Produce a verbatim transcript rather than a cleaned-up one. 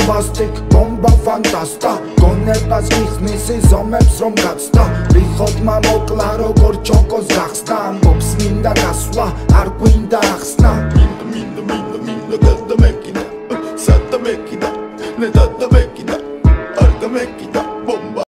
ბომბასტიკ, ბომბა ფანტასტა გონებას გიხსნის ზომებს რომ გაცდა რიხოდმა მოკლა როგორ ჩოკოს გახსნა ამბობს მინდა გასვლა არ გვინდა ახსნა მინდა მინდა მინდა მინდა გადამეკიდა სადა მეკიდა ნეტადა